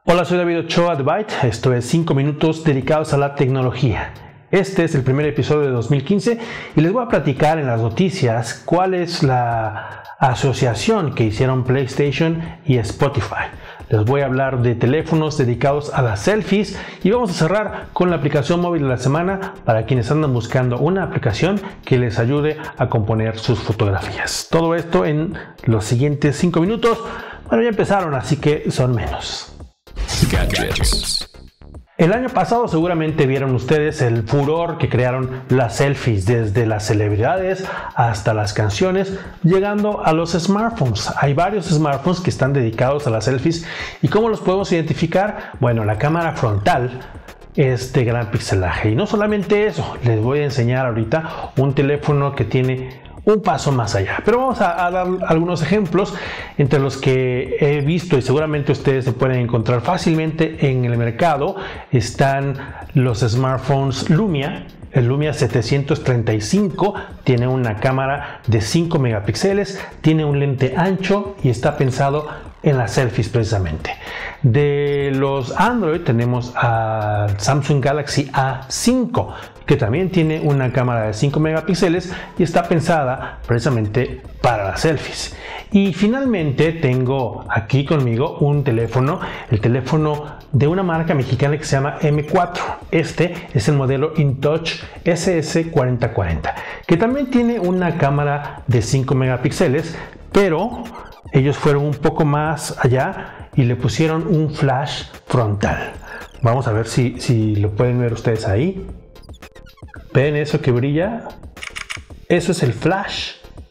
Hola, soy David Ochoa de Byte. Esto es 5 minutos dedicados a la tecnología. Este es el primer episodio de 2015 y les voy a platicar en las noticias cuál es la asociación que hicieron PlayStation y Spotify. Les voy a hablar de teléfonos dedicados a las selfies y vamos a cerrar con la aplicación móvil de la semana para quienes andan buscando una aplicación que les ayude a componer sus fotografías. Todo esto en los siguientes 5 minutos. Bueno, ya empezaron, así que son menos. Gadgets. El año pasado seguramente vieron ustedes el furor que crearon las selfies, desde las celebridades hasta las canciones, llegando a los smartphones. Hay varios smartphones que están dedicados a las selfies. ¿Y cómo los podemos identificar? Bueno, la cámara frontal es de gran pixelaje. Y no solamente eso, les voy a enseñar ahorita un teléfono que tiene un paso más allá, pero vamos a dar algunos ejemplos entre los que he visto y seguramente ustedes se pueden encontrar fácilmente en el mercado. Están los smartphones Lumia. El Lumia 735 tiene una cámara de 5 megapíxeles, tiene un lente ancho y está pensado en las selfies precisamente. De los Android tenemos al Samsung Galaxy A5, que también tiene una cámara de 5 megapíxeles y está pensada precisamente para las selfies. Y finalmente tengo aquí conmigo un teléfono, el teléfono de una marca mexicana que se llama M4. Este es el modelo InTouch SS4040, que también tiene una cámara de 5 megapíxeles, pero ellos fueron un poco más allá y le pusieron un flash frontal. Vamos a ver si lo pueden ver ustedes ahí. ¿Ven eso que brilla? Eso es el flash.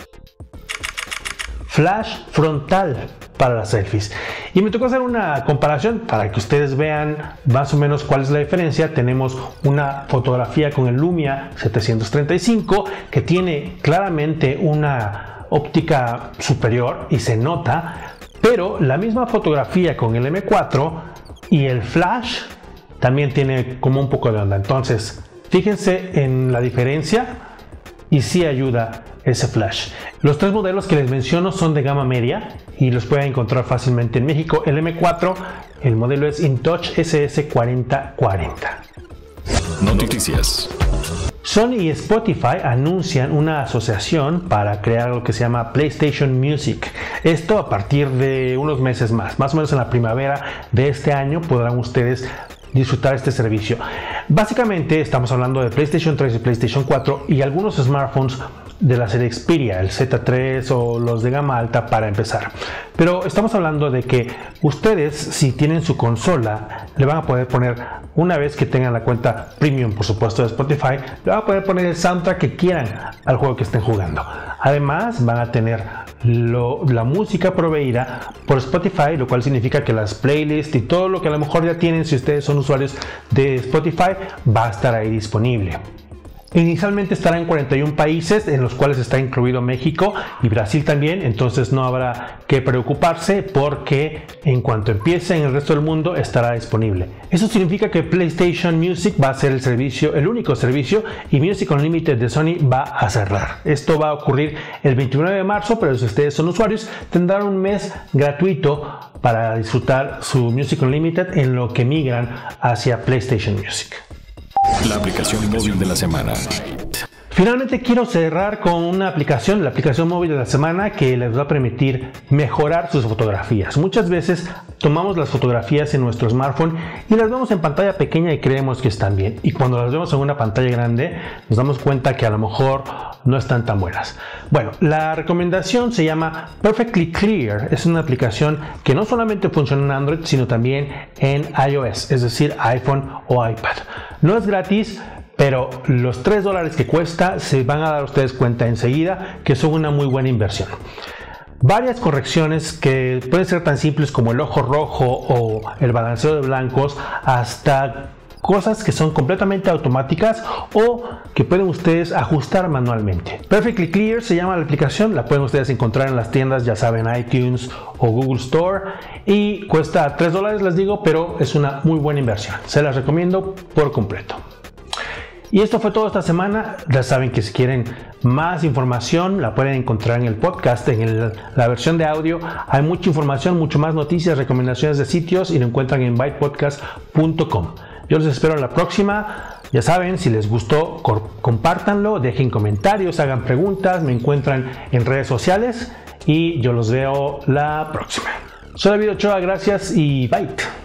Flash frontal para las selfies. Y me tocó hacer una comparación para que ustedes vean más o menos cuál es la diferencia. Tenemos una fotografía con el Lumia 735 que tiene claramente una óptica superior y se nota, pero la misma fotografía con el M4 y el flash también tiene como un poco de onda. Entonces, fíjense en la diferencia y sí ayuda ese flash. Los tres modelos que les menciono son de gama media y los pueden encontrar fácilmente en México. El M4, el modelo es InTouch SS4040. Noticias. Sony y Spotify anuncian una asociación para crear lo que se llama PlayStation Music. Esto a partir de unos meses más o menos en la primavera de este año podrán ustedes disfrutar este servicio. Básicamente estamos hablando de PlayStation 3 y PlayStation 4 y algunos smartphones de la serie Xperia, el Z3 o los de gama alta para empezar. Pero estamos hablando de que ustedes, si tienen su consola, le van a poder poner, una vez que tengan la cuenta premium, por supuesto, de Spotify, le van a poder poner el soundtrack que quieran al juego que estén jugando. Además, van a tener la música proveída por Spotify, lo cual significa que las playlists y todo lo que a lo mejor ya tienen, si ustedes son usuarios de Spotify, va a estar ahí disponible. Inicialmente estará en 41 países, en los cuales está incluido México y Brasil también, entonces no habrá que preocuparse porque en cuanto empiece en el resto del mundo estará disponible. Eso significa que PlayStation Music va a ser el único servicio, y Music Unlimited de Sony va a cerrar. Esto va a ocurrir el 29 de marzo, pero si ustedes son usuarios tendrán un mes gratuito para disfrutar su Music Unlimited en lo que migran hacia PlayStation Music. La aplicación móvil de la semana. Finalmente quiero cerrar con una aplicación, la aplicación móvil de la semana, que les va a permitir mejorar sus fotografías. Muchas veces tomamos las fotografías en nuestro smartphone y las vemos en pantalla pequeña y creemos que están bien. Y cuando las vemos en una pantalla grande nos damos cuenta que a lo mejor no están tan buenas. Bueno, la recomendación se llama Perfectly Clear. Es una aplicación que no solamente funciona en Android, sino también en iOS, es decir, iPhone o iPad. No es gratis, pero los $3 que cuesta se van a dar ustedes cuenta enseguida que son una muy buena inversión. Varias correcciones que pueden ser tan simples como el ojo rojo o el balanceo de blancos, hasta cosas que son completamente automáticas o que pueden ustedes ajustar manualmente. Perfectly Clear se llama la aplicación, la pueden ustedes encontrar en las tiendas, ya saben, iTunes o Google Store, y cuesta $3, les digo, pero es una muy buena inversión. Se las recomiendo por completo. Y esto fue todo esta semana. Ya saben que si quieren más información la pueden encontrar en el podcast, en la versión de audio. Hay mucha información, mucho más noticias, recomendaciones de sitios y lo encuentran en bytepodcast.com. Yo los espero en la próxima. Ya saben, si les gustó, compártanlo, dejen comentarios, hagan preguntas, me encuentran en redes sociales y yo los veo la próxima. Soy David Ochoa, gracias y bye.